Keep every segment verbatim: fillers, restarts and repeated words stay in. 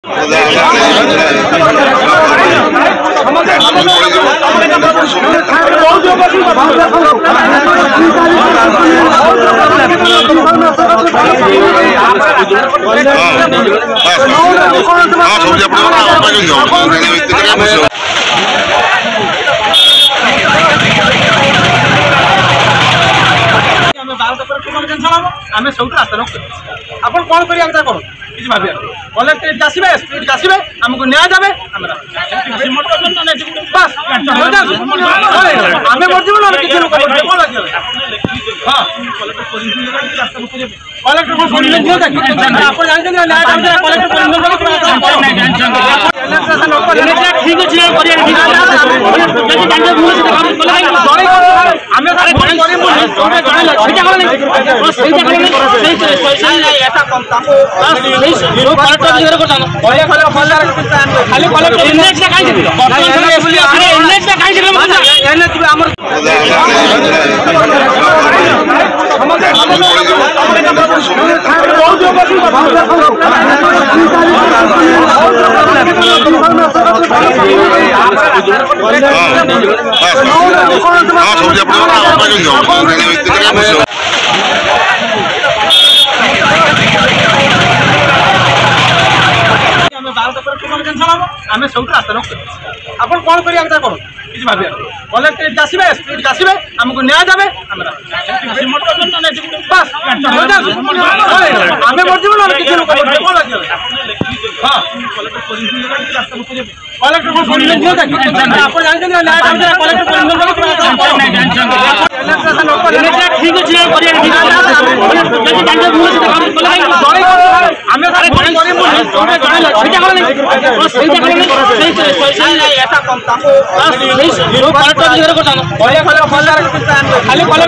आम सब रास्ता आप कौन करें किसी भाव कलेक्टर आसवे एसपी आसवे आमको न्याय देवे बस आम मरजू ना किसी लोग हाँ कलेक्टर को आप जानते न्याय ठीक अच्छे आम सब रास्ता आप कौन करें किसी भाव कलेक्टर आसवे एसपी आसवे आमको न्याय देवे बस आम मरजू ना किसी लोग हाँ कलेक्टर को आप जानते न्याय ठीक अच्छे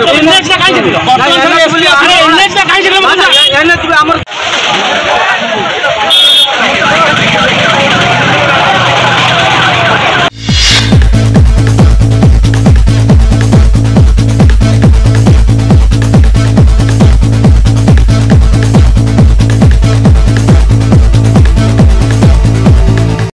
खाली